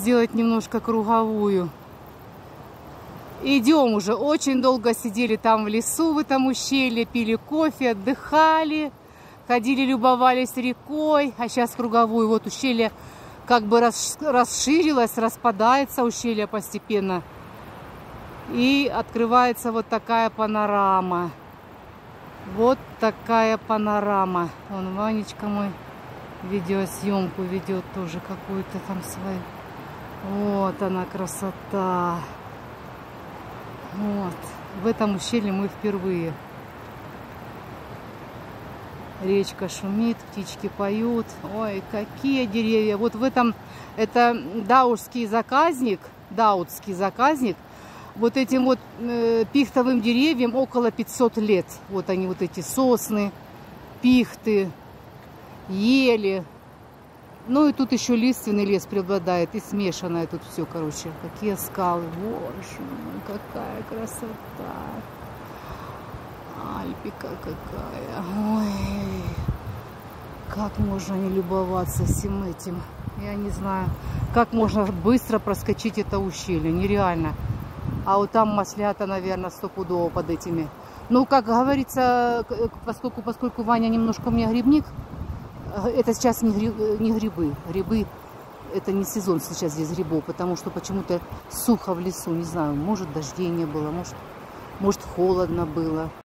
Сделать немножко круговую. Идем уже. Очень долго сидели там в лесу, в этом ущелье, пили кофе, отдыхали, ходили, любовались рекой. А сейчас круговую. Вот ущелье как бы расширилось, распадается ущелье постепенно. И открывается вот такая панорама. Вот такая панорама. Вон Ванечка мой видеосъемку ведет тоже какую-то там свою. Вот она красота. Вот. В этом ущелье мы впервые. Речка шумит, птички поют. Ой, какие деревья. Вот в этом, это даутский заказник. Вот этим вот пихтовым деревьям около 500 лет. Вот они, вот эти сосны, пихты, ели. Ну и тут еще лиственный лес преобладает. И смешанное тут все, короче. Какие скалы. Боже мой, какая красота. Альпика какая. Ой, как можно не любоваться всем этим. Я не знаю, как можно быстро проскочить это ущелье. Нереально. А вот там маслята, наверное, стопудово под этими. Ну, как говорится, поскольку Ваня немножко у меня грибник, это сейчас не грибы. Грибы, это не сезон сейчас здесь грибов, потому что почему-то сухо в лесу. Не знаю, может дождей не было, может холодно было.